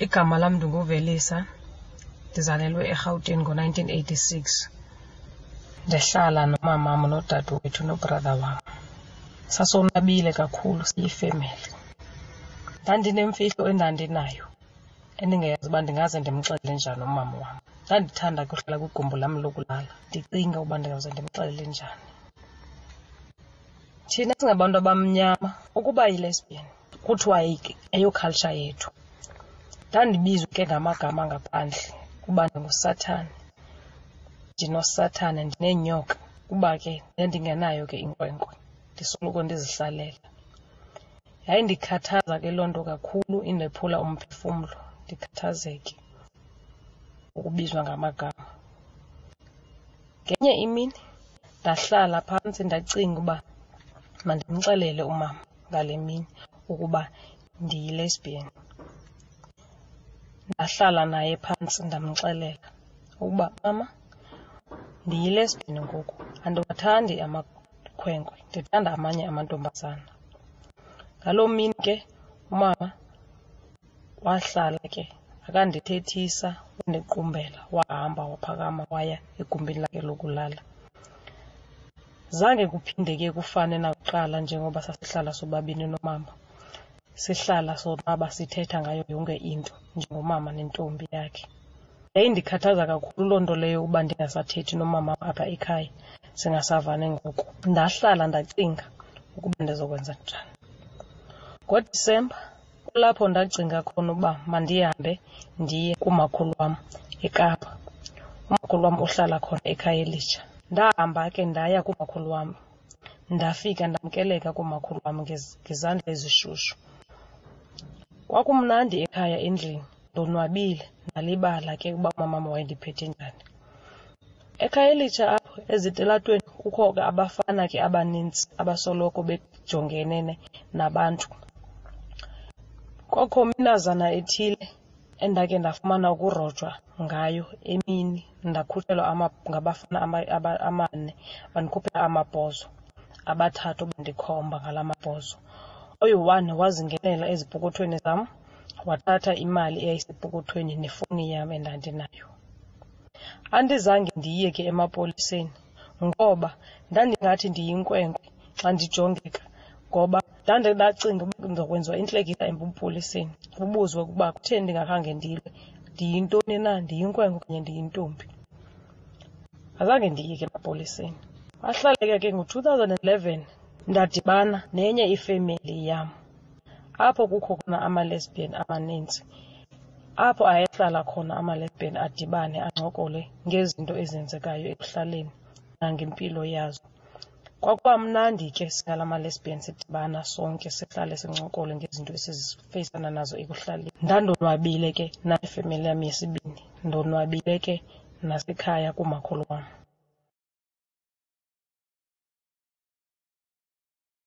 Igama lam ndinguvelisa, ndizalelwe eGauteng ngo-1986. Ndihlala nomamam nodadewethu nobrother wam. Sasonwabile kakhulu siyifemeli. Ndandinemfihlo endandinayo endingayazi uba ndingaze ndimxelele njani umama wam. Ndandithanda ukuhlala kwigumbi lam lokulala ndicinga uba ndingawuze ndimxelele njani. Thina singabantu abamnyama ukuba yi-lesbian kuthiwa eyoculture yethu. Ndandibizwa ke ngamagama ngaphandle kuba ndinguSathane, ndinoSathane, ndineenyoka, kuba ke ndandingenayo ke inkwenkwe, ndisoloko ndizihlalela. Yayindikhathaza ke loo nto kakhulu, indephula umphefumlo, ndikhathazeke ukubizwa ngamagama. Ngenye imini ndahlala phantsi ndacinga uba mandimxelele umama ngale mini ukuba ndiyi-lesbian. Ndahlala naye phantsi ndamxelela ukuba mama, ndiyi-lesbian ngoku, andiwathandi amakhwenkwe, ndithanda amanye amantombazana. Ngaloo mini ke umama wahlala ke akandithethisa, wandiqumbela, wahamba waphakama waya egumbini lakhe lokulala. Zange kuphinde ke kufane nakuqala njengoba sasihlala sobabini nomama. Sihlala sonwaba sithetha ngayo yonke into njengomama nentombi yakhe. Yayindikhathaza kakhulu loo nto leyo uba ndingasathethi nomama apha ekhaya, singasavani ngoku. Ndahlala ndacinga ukuba ndizokwenza njani. NgoDisemba kulapho ndacinga khona uba mandihambe ndiye kumakhulu wam eKapa. Umakhulu wam uhlala khona ekhaya elitsha. Ndahamba ke ndaya kumakhulu wam. Ndafika ndamkeleka kumakhulu wam ngezandla ezishushu. Kwakumnandi ekhaya endlini, ndonwabile, ndalibala ke uba umamam wayendiphethe njani. Ekhaya elitsha apho ezitilatweni kukho ke abafana ke abaninzi abasoloko bejongene nabantu. Kwakho minazana ethile endake ndafumana ukurojwa ngayo emini, ndakhutshelwa ngabafana amane, bandikhuphela amabhozo, abathathu bandikhomba ngala mabhozo. Oyi-1 wazingenela ezipokothweni zam, wathatha imali eyayisepokothweni nefowuni yam endandinayo. Andizange ndiye ke emapoliseni ngoba ndandingathi ndiyinkwenkwe xa ndijongeka, ngoba ndacinga uba ndizokwenziwa intlekisa ebupoliseni, kubuzwe ukuba kutheni ndingakhange ndilwe, ndiyintoni na, ndiyinkwenkwe okanye ndiyintombi. Azange ndiye ke emapoliseni. Ahlaleka ke ngo-2011 ndadibana nenye ifemeli yam apho kukho khona ama-lesbian amaninzi, apho ayehlala khona ama-lesbian adibane ancokole ngezinto ezenzekayo ekuhlaleni nangempilo yazo. Kwakuba mnandi ke singala ma-lesbian sidibana sonke sihlale sincokole ngezinto esizifeyisana nazo ekuhlaleni. Ndandonwabile ke nefemeli yam yesibini, ndonwabile ke nasekhaya kumakhulu wam.